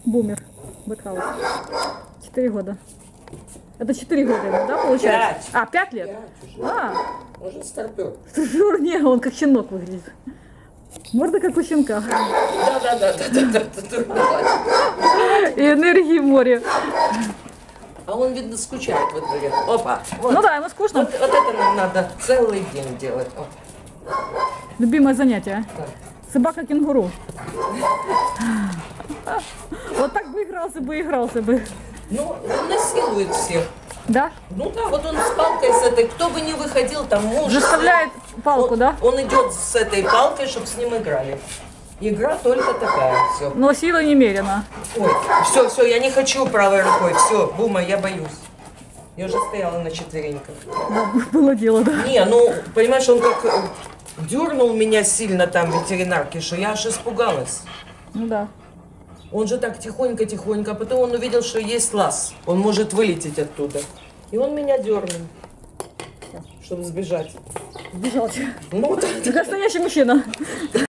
Бумер. Бэтхаус. 4 года. Это 4 года ему, да, получается? 5. 5 лет? 5 уже. А, Он же старпер. не, он как щенок выглядит. Морда как у щенка. Да. И энергии море. А он, видно, скучает во дворе. Опа. Вот. Ну да, ему скучно. Вот это нам надо целый день делать. О. Любимое занятие. Да. Собака-кенгуру. Вот так бы игрался бы. Ну, он насилует всех. Да? Ну да, вот он с палкой с этой, кто бы ни выходил, там муж. Заставляет палку, он, да? Он идет с этой палкой, чтобы с ним играли. Игра только такая, все. Но сила немерена. Ой, все, я не хочу правой рукой, все, Бума, я боюсь. Я уже стояла на четвереньках. Было дело, да. Не, ну, понимаешь, он как дернул меня сильно там ветеринарки, что я аж испугалась. Ну да. Он же так тихонько, а потом он увидел, что есть лаз. Он может вылететь оттуда. И он меня дернул, чтобы сбежать. Бежал. Ну, да. Настоящий мужчина.